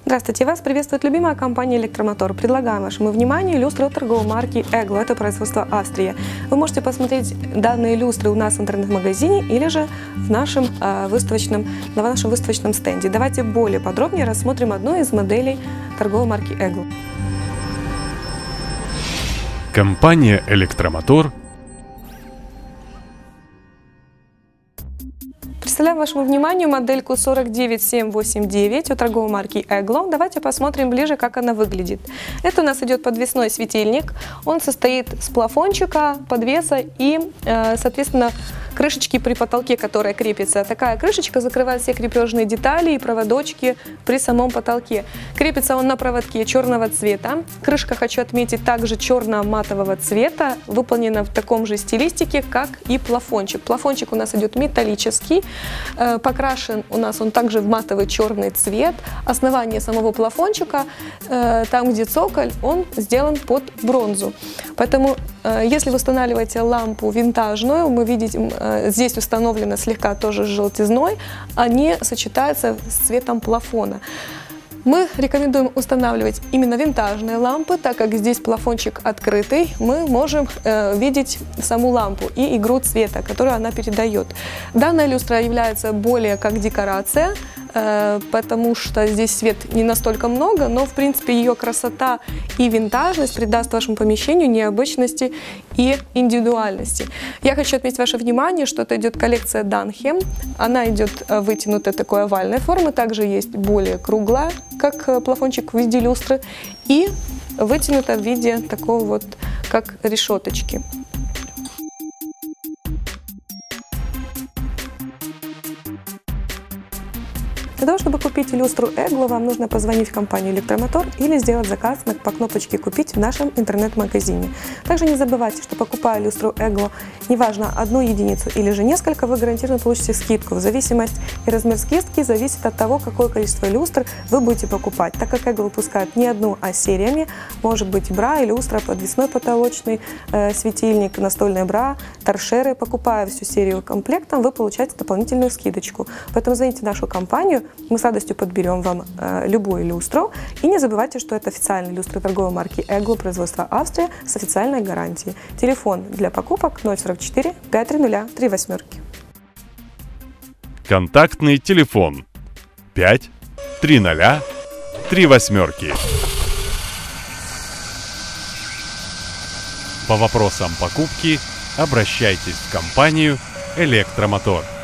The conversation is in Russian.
Здравствуйте, вас приветствует любимая компания «Электромотор». Предлагаем вашему вниманию люстры от торговой марки Eglo. Это производство Австрия. Вы можете посмотреть данные люстры у нас в интернет-магазине или же на нашем выставочном стенде. Давайте более подробнее рассмотрим одну из моделей торговой марки Eglo. Компания «Электромотор» Представляем вашему вниманию модельку 49789 от торговой марки Eglo. Давайте посмотрим ближе, как она выглядит. Это у нас идет подвесной светильник. Он состоит с плафончика, подвеса и, соответственно, крышечки при потолке, которая крепится. Такая крышечка закрывает все крепежные детали и проводочки при самом потолке. Крепится он на проводке черного цвета. Крышка, хочу отметить, также черно-матового цвета, выполнена в таком же стилистике, как и плафончик. Плафончик у нас идет металлический, покрашен у нас он также в матовый черный цвет. Основание самого плафончика, там где цоколь, он сделан под бронзу. Поэтому, если вы устанавливаете лампу винтажную, мы видим, здесь установлена слегка тоже с желтизной, они сочетаются с цветом плафона. Мы рекомендуем устанавливать именно винтажные лампы, так как здесь плафончик открытый, мы можем видеть саму лампу и игру цвета, которую она передает. Данная люстра является более как декорация, потому что здесь свет не настолько много, но в принципе ее красота и винтажность придаст вашему помещению необычности и индивидуальности. Я хочу отметить ваше внимание, что это идет коллекция Dunhem. Она идет вытянутой такой овальной формы, также есть более круглая, как плафончик в виде люстры, и вытянута в виде такого вот, как решеточки. Для того, чтобы купить люстру Eglo, вам нужно позвонить в компанию «Электромотор» или сделать заказ по кнопочке «Купить» в нашем интернет-магазине. Также не забывайте, что покупая люстру Eglo, неважно одну единицу или же несколько, вы гарантированно получите скидку. В зависимости и размер скидки зависит от того, какое количество люстр вы будете покупать. Так как Eglo выпускает не одну, а сериями, может быть бра, люстра, подвесной потолочный светильник, настольная бра, торшеры. Покупая всю серию комплектом, вы получаете дополнительную скидочку. Поэтому звоните в нашу компанию, мы с радостью подберем вам любую люстру. И не забывайте, что это официальная люстра торговой марки Eglo, производства Австрия, с официальной гарантией. Телефон для покупок 044 530 38. Контактный телефон 530 38. По вопросам покупки обращайтесь в компанию «Электромотор».